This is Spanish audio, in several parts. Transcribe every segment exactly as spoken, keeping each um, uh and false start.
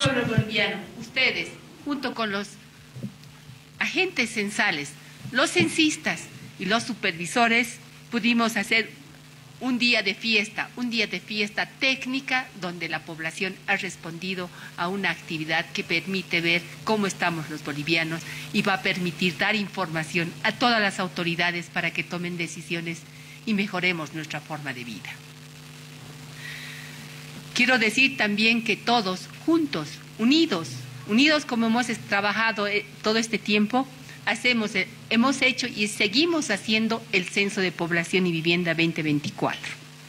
Pueblo boliviano, ustedes, junto con los agentes censales, los censistas y los supervisores, pudimos hacer un día de fiesta, un día de fiesta técnica donde la población ha respondido a una actividad que permite ver cómo estamos los bolivianos y va a permitir dar información a todas las autoridades para que tomen decisiones y mejoremos nuestra forma de vida. Quiero decir también que todos juntos, unidos, unidos como hemos trabajado todo este tiempo, hacemos, hemos hecho y seguimos haciendo el Censo de Población y Vivienda veinte veinticuatro.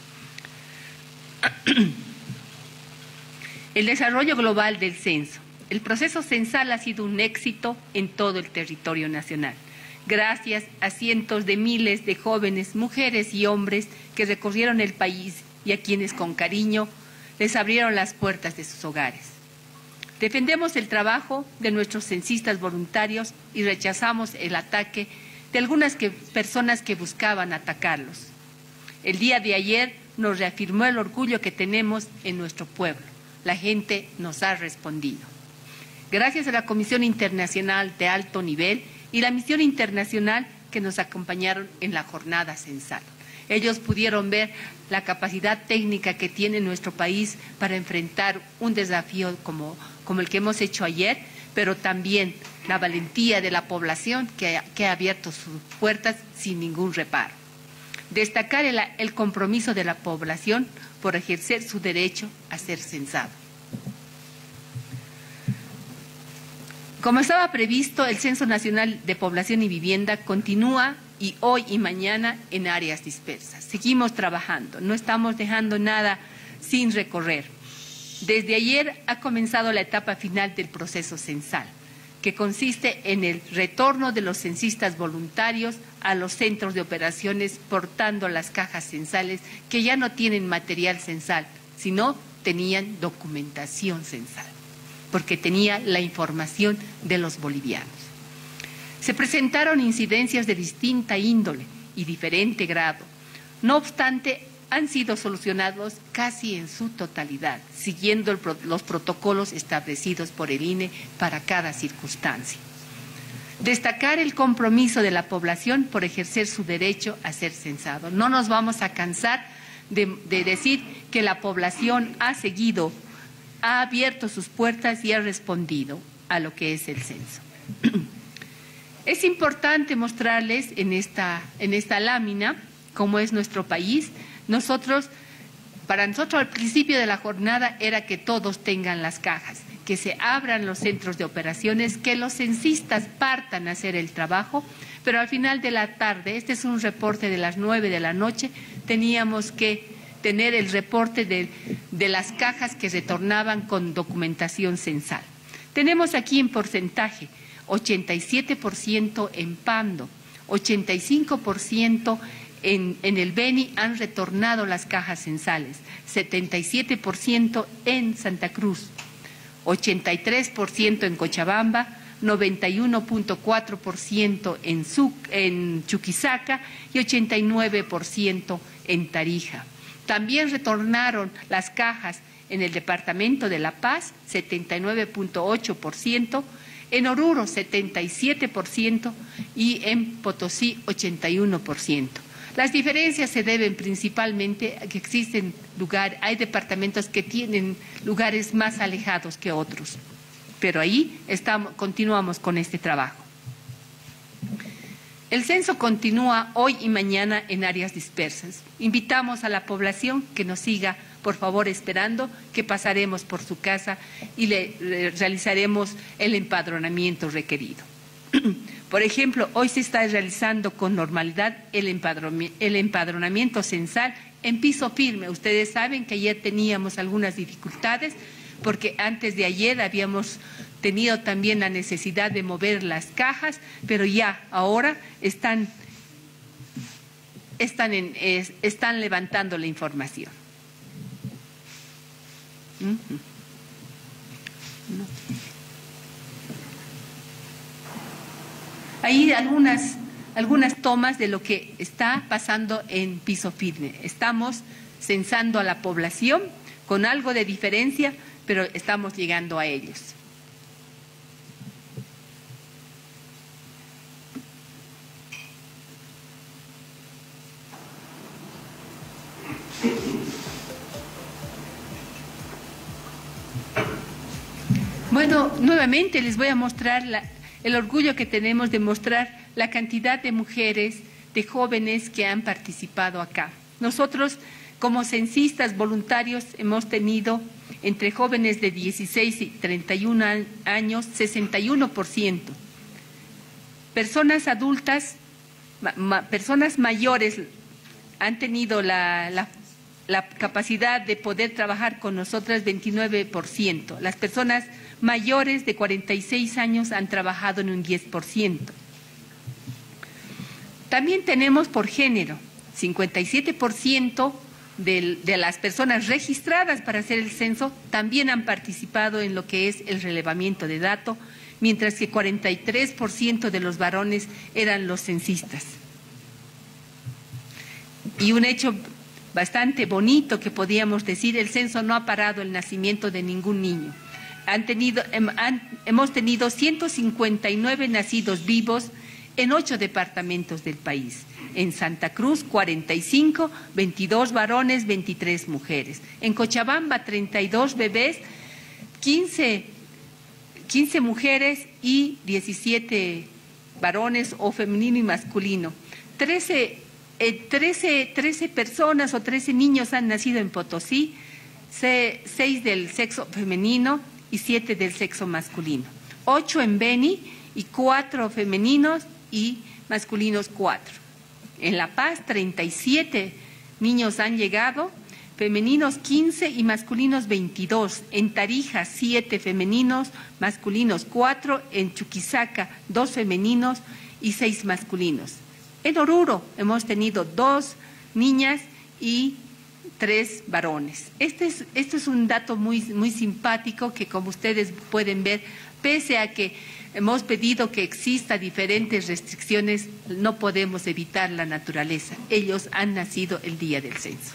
El desarrollo global del censo. El proceso censal ha sido un éxito en todo el territorio nacional, gracias a cientos de miles de jóvenes, mujeres y hombres que recorrieron el país y a quienes con cariño les abrieron las puertas de sus hogares. Defendemos el trabajo de nuestros censistas voluntarios y rechazamos el ataque de algunas que, personas que buscaban atacarlos. El día de ayer nos reafirmó el orgullo que tenemos en nuestro pueblo. La gente nos ha respondido. Gracias a la Comisión Internacional de Alto Nivel y la Misión Internacional que nos acompañaron en la jornada censal. Ellos pudieron ver la capacidad técnica que tiene nuestro país para enfrentar un desafío como, como el que hemos hecho ayer, pero también la valentía de la población que, que ha abierto sus puertas sin ningún reparo. Destacar el, el compromiso de la población por ejercer su derecho a ser censado. Como estaba previsto, el Censo Nacional de Población y Vivienda continúa y hoy y mañana en áreas dispersas. Seguimos trabajando, no estamos dejando nada sin recorrer. Desde ayer ha comenzado la etapa final del proceso censal, que consiste en el retorno de los censistas voluntarios a los centros de operaciones portando las cajas censales que ya no tienen material censal, sino tenían documentación censal, porque tenía la información de los bolivianos. Se presentaron incidencias de distinta índole y diferente grado. No obstante, han sido solucionados casi en su totalidad, siguiendo el, los protocolos establecidos por el I N E para cada circunstancia. Destacar el compromiso de la población por ejercer su derecho a ser censado. No nos vamos a cansar de, de decir que la población ha seguido, ha abierto sus puertas y ha respondido a lo que es el censo. Es importante mostrarles en esta, en esta lámina cómo es nuestro país. Nosotros, para nosotros al principio de la jornada era que todos tengan las cajas, que se abran los centros de operaciones, que los censistas partan a hacer el trabajo, pero al final de la tarde, este es un reporte de las nueve de la noche, teníamos que tener el reporte de, de las cajas que retornaban con documentación censal. Tenemos aquí en porcentaje ochenta y siete por ciento en Pando, ochenta y cinco por ciento en, en el Beni han retornado las cajas censales, setenta y siete por ciento en Santa Cruz, ochenta y tres por ciento en Cochabamba, noventa y uno punto cuatro por ciento en, en Chuquisaca y ochenta y nueve por ciento en Tarija. También retornaron las cajas en el departamento de La Paz, setenta y nueve punto ocho por ciento, en Oruro setenta y siete por ciento y en Potosí ochenta y uno por ciento. Las diferencias se deben principalmente a que existen lugares, hay departamentos que tienen lugares más alejados que otros, pero ahí estamos, continuamos con este trabajo. El censo continúa hoy y mañana en áreas dispersas. Invitamos a la población que nos siga, por favor, esperando, que pasaremos por su casa y le, le realizaremos el empadronamiento requerido. Por ejemplo, hoy se está realizando con normalidad el empadronamiento, el empadronamiento censal en piso firme. Ustedes saben que ayer teníamos algunas dificultades porque antes de ayer habíamos tenido también la necesidad de mover las cajas, pero ya ahora están, están, en, es, están levantando la información. Uh-huh. No. Hay algunas, algunas tomas de lo que está pasando en piso firme. Estamos censando a la población con algo de diferencia pero estamos llegando a ellos. Bueno, nuevamente les voy a mostrar la, el orgullo que tenemos de mostrar la cantidad de mujeres, de jóvenes que han participado acá. Nosotros, como censistas voluntarios, hemos tenido entre jóvenes de dieciséis y treinta y un años, sesenta y uno por ciento. Personas adultas, ma, ma, personas mayores han tenido la, la, la capacidad de poder trabajar con nosotras, veintinueve por ciento. Las personas mayores de cuarenta y seis años han trabajado en un diez por ciento. También tenemos por género, cincuenta y siete por ciento de, de las personas registradas para hacer el censo también han participado en lo que es el relevamiento de datos, mientras que cuarenta y tres por ciento de los varones eran los censistas. Y un hecho bastante bonito que podíamos decir, el censo no ha parado el nacimiento de ningún niño. Han tenido, han, hemos tenido ciento cincuenta y nueve nacidos vivos en ocho departamentos del país. En Santa Cruz, cuarenta y cinco, veintidós varones, veintitrés mujeres. En Cochabamba, treinta y dos bebés, quince, quince mujeres y diecisiete varones o femenino y masculino. trece, eh, trece, trece personas o trece niños han nacido en Potosí, seis del sexo femenino y siete del sexo masculino. Ocho en Beni y cuatro femeninos y masculinos cuatro. En La Paz, treinta y siete niños han llegado, femeninos quince y masculinos veintidós. En Tarija, siete femeninos, masculinos cuatro. En Chuquisaca, dos femeninos y seis masculinos. En Oruro hemos tenido dos niñas y tres varones. Este es, este es un dato muy, muy simpático que, como ustedes pueden ver, pese a que hemos pedido que exista diferentes restricciones, no podemos evitar la naturaleza. Ellos han nacido el día del censo.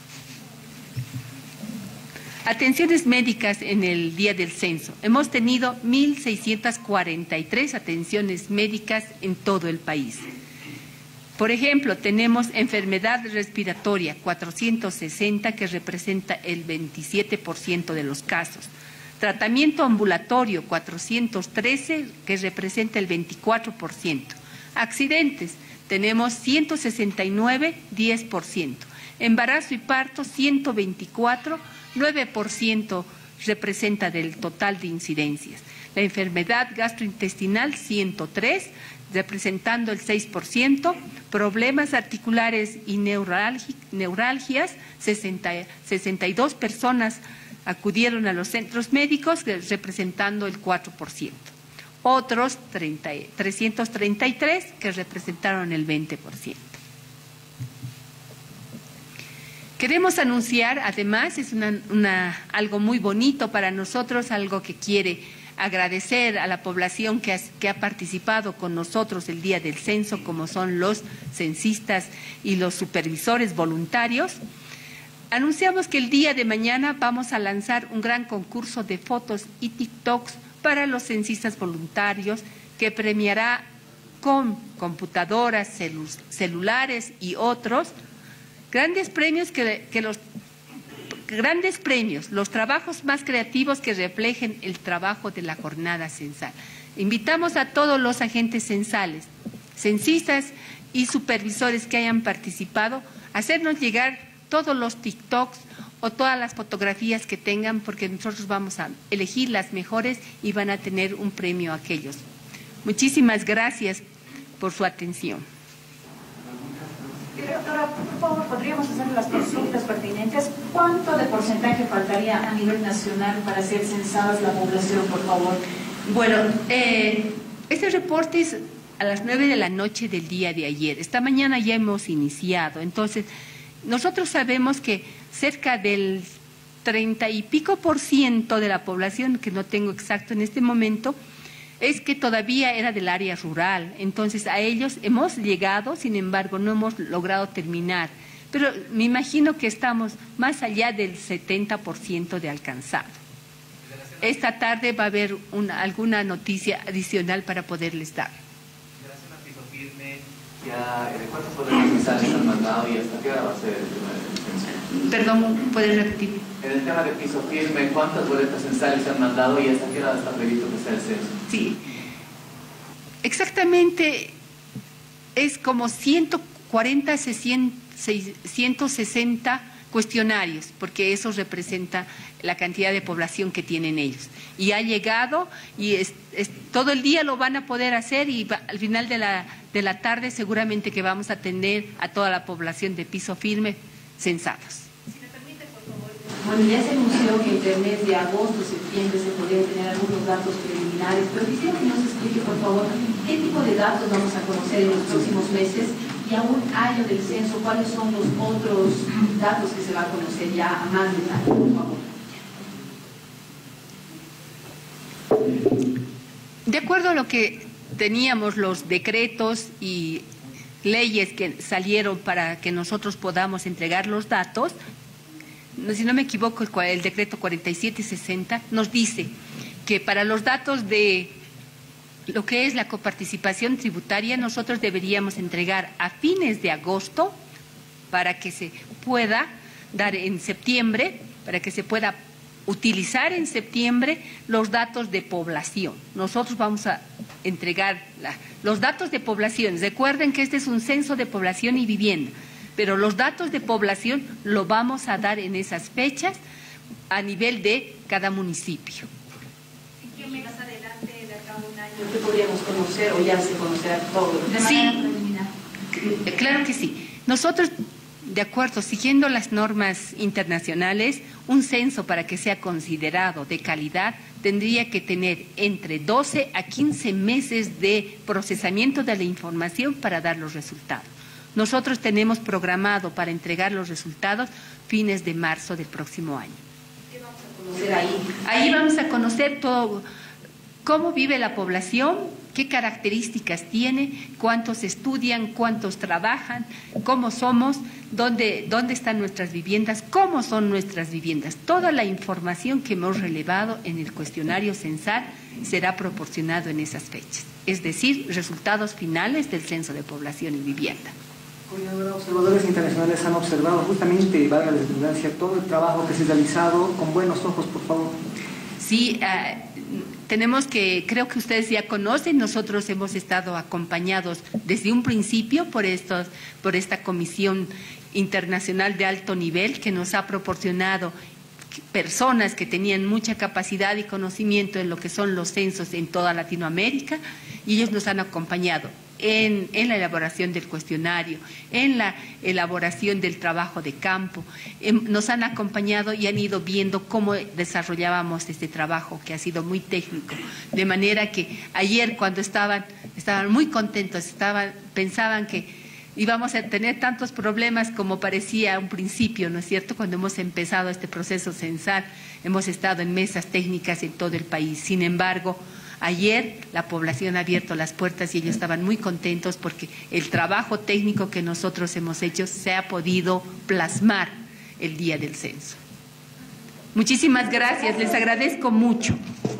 Atenciones médicas en el día del censo. Hemos tenido mil seiscientas cuarenta y tres atenciones médicas en todo el país. Por ejemplo, tenemos enfermedad respiratoria, cuatrocientos sesenta, que representa el veintisiete por ciento de los casos. Tratamiento ambulatorio, cuatrocientos trece, que representa el veinticuatro por ciento. Accidentes, tenemos ciento sesenta y nueve, diez por ciento. Embarazo y parto, ciento veinticuatro, nueve por ciento representa del total de incidencias. La enfermedad gastrointestinal, ciento tres, representando el seis por ciento. Problemas articulares y neuralgias, sesenta y dos personas acudieron a los centros médicos, representando el cuatro por ciento. Otros trescientos treinta y tres que representaron el veinte por ciento. Queremos anunciar, además, es una, una, algo muy bonito para nosotros, algo que quiere agradecer a la población que ha, que ha participado con nosotros el día del censo, como son los censistas y los supervisores voluntarios. Anunciamos que el día de mañana vamos a lanzar un gran concurso de fotos y TikToks para los censistas voluntarios, que premiará con computadoras, celu celulares y otros grandes premios que, que los grandes premios, los trabajos más creativos que reflejen el trabajo de la jornada censal. Invitamos a todos los agentes censales, censistas y supervisores que hayan participado a hacernos llegar todos los TikToks o todas las fotografías que tengan, porque nosotros vamos a elegir las mejores y van a tener un premio a aquellos. Muchísimas gracias por su atención. Doctora, por favor, podríamos hacer las consultas pertinentes. ¿Cuánto de porcentaje faltaría a nivel nacional para ser censadas la población, por favor? Bueno, eh, este reporte es a las nueve de la noche del día de ayer. Esta mañana ya hemos iniciado. Entonces, nosotros sabemos que cerca del treinta y pico por ciento de la población, que no tengo exacto en este momento, es que todavía era del área rural. Entonces, a ellos hemos llegado, sin embargo, no hemos logrado terminar. Pero me imagino que estamos más allá del setenta por ciento de alcanzado. esta tarde va a haber una, alguna noticia adicional para poderles dar. En relación a piso firme, ya, ¿cuántos poderes censales han mandado y hasta qué hora va a ser el tema del censo? Perdón, ¿pueden repetir? En el tema de piso firme, ¿cuántas boletas censales han mandado y hasta qué hora está previsto que sea el censo? Sí, exactamente es como ciento cuarenta, ciento sesenta cuestionarios, porque eso representa la cantidad de población que tienen ellos. Y ha llegado y es, es, todo el día lo van a poder hacer y va, al final de la, de la tarde seguramente que vamos a tener a toda la población de piso firme censados. Si me permite, por favor. Bueno, ya se anunció que entre el mes de agosto, septiembre se podrían tener algunos datos preliminares, pero quisiera que nos explique, por favor, qué tipo de datos vamos a conocer en los próximos meses y a un año del censo, cuáles son los otros datos que se va a conocer ya a más detalle, por favor. De acuerdo a lo que teníamos los decretos y leyes que salieron para que nosotros podamos entregar los datos, si no me equivoco, el decreto cuarenta y siete sesenta nos dice que para los datos de lo que es la coparticipación tributaria, nosotros deberíamos entregar a fines de agosto para que se pueda dar en septiembre, para que se pueda utilizar en septiembre los datos de población. Nosotros vamos a entregar la, los datos de población. Recuerden que este es un censo de población y vivienda, pero los datos de población lo vamos a dar en esas fechas a nivel de cada municipio. ¿Y qué más adelante, de acá a un año, qué podríamos conocer o ya se conocerá todo? De manera Sí, preliminar. claro que sí. Nosotros, de acuerdo, siguiendo las normas internacionales, un censo para que sea considerado de calidad tendría que tener entre doce a quince meses de procesamiento de la información para dar los resultados. Nosotros tenemos programado para entregar los resultados fines de marzo del próximo año. ¿Qué vamos a conocer ahí? Ahí vamos a conocer todo, cómo vive la población, qué características tiene, cuántos estudian, cuántos trabajan, cómo somos, dónde, dónde están nuestras viviendas, cómo son nuestras viviendas. Toda la información que hemos relevado en el cuestionario censal será proporcionado en esas fechas, es decir, resultados finales del Censo de Población y Vivienda. Coordinadora, observadores internacionales han observado justamente, valga la redundancia, todo el trabajo que se ha realizado con buenos ojos, por favor. Sí, uh, tenemos que, creo que ustedes ya conocen, nosotros hemos estado acompañados desde un principio por, estos, por esta comisión internacional de alto nivel que nos ha proporcionado personas que tenían mucha capacidad y conocimiento en lo que son los censos en toda Latinoamérica, y ellos nos han acompañado en, en la elaboración del cuestionario, en la elaboración del trabajo de campo. Eh, nos han acompañado y han ido viendo cómo desarrollábamos este trabajo, que ha sido muy técnico. De manera que ayer, cuando estaban, estaban muy contentos, estaban, pensaban que íbamos a tener tantos problemas como parecía a un principio, ¿no es cierto? Cuando hemos empezado este proceso censal, hemos estado en mesas técnicas en todo el país. Sin embargo, ayer la población ha abierto las puertas y ellos estaban muy contentos porque el trabajo técnico que nosotros hemos hecho se ha podido plasmar el día del censo. Muchísimas gracias, les agradezco mucho.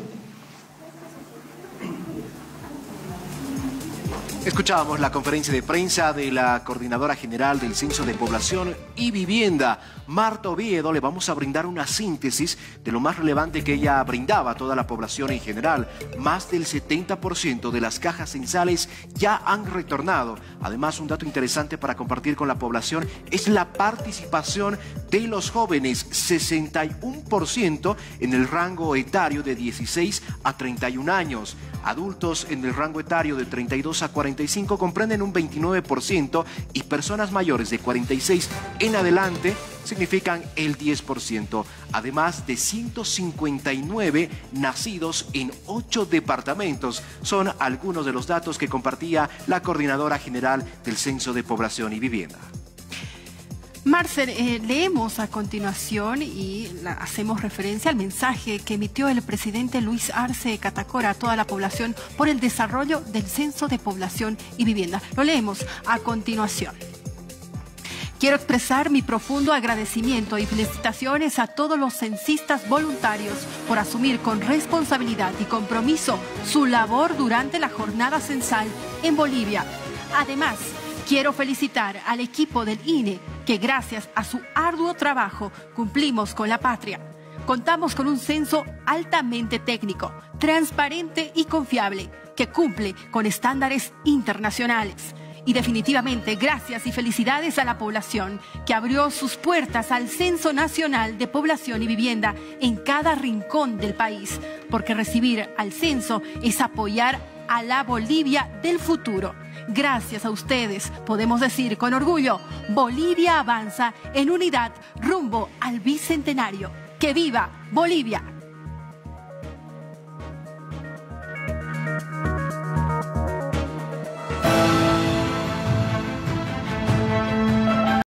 Escuchábamos la conferencia de prensa de la Coordinadora General del Censo de Población y Vivienda, Marta Oviedo. Le vamos a brindar una síntesis de lo más relevante que ella brindaba a toda la población en general. Más del setenta por ciento de las cajas censales ya han retornado. Además, un dato interesante para compartir con la población es la participación de los jóvenes, sesenta y uno por ciento en el rango etario de dieciséis a treinta y un años. Adultos en el rango etario de treinta y dos a cuarenta y cinco comprenden un veintinueve por ciento y personas mayores de cuarenta y seis en adelante significan el diez por ciento, además de ciento cincuenta y nueve nacidos en ocho departamentos. Son algunos de los datos que compartía la Coordinadora General del Censo de Población y Vivienda. Marcel, eh, leemos a continuación y la, hacemos referencia al mensaje que emitió el presidente Luis Arce Catacora a toda la población por el desarrollo del Censo de Población y Vivienda. Lo leemos a continuación. Quiero expresar mi profundo agradecimiento y felicitaciones a todos los censistas voluntarios por asumir con responsabilidad y compromiso su labor durante la jornada censal en Bolivia. Además, quiero felicitar al equipo del I N E que gracias a su arduo trabajo cumplimos con la patria. Contamos con un censo altamente técnico, transparente y confiable, que cumple con estándares internacionales. Y definitivamente gracias y felicidades a la población que abrió sus puertas al Censo Nacional de Población y Vivienda en cada rincón del país, porque recibir al censo es apoyar a la Bolivia del futuro. Gracias a ustedes podemos decir con orgullo, Bolivia avanza en unidad rumbo al bicentenario. ¡Que viva Bolivia!